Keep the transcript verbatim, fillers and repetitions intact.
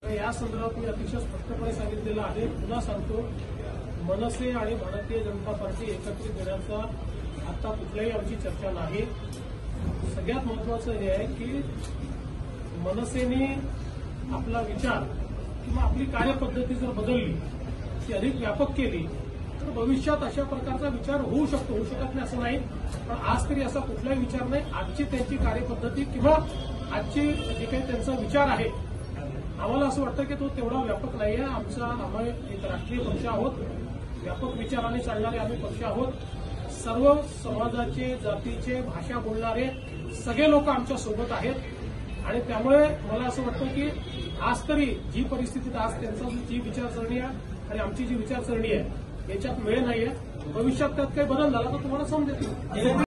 या संदर्भात मी अतिशय स्पष्टपणे सांगितलेलं आहे. पुन्हा सांगतो, मनसे आणि भारतीय जनता पार्टी एकत्रित येण्याचा आता कुठल्याही आमची चर्चा नाही. सगळ्यात महत्वाचं हे आहे की मनसेने आपला विचार किंवा आपली कार्यपद्धती जर बदलली, ती अधिक व्यापक केली तर भविष्यात अशा प्रकारचा विचार होऊ शकतो. होऊ शकत नाही असं नाही, पण आज तरी असा कुठलाही विचार नाही. आजची त्यांची कार्यपद्धती किंवा आजची जे काही त्यांचा विचार आहे, आम्हाला असं वाटतं की तो तेवढा व्यापक नाही आहे. आमचा आम्ही एक राष्ट्रीय पक्ष आहोत, व्यापक विचाराने चालणारे आम्ही पक्ष आहोत. सर्व समाजाचे, जातीचे, भाषा बोलणारे सगळे लोक आमच्या सोबत आहेत आणि त्यामुळे मला असं वाटतं की आज तरी जी परिस्थितीत आज त्यांचा जी विचारसरणी आहे आणि आमची जी विचारसरणी आहे याच्यात मेळ नाहीये. भविष्यात त्यात काही बदल झाला तर तुम्हाला समजेल.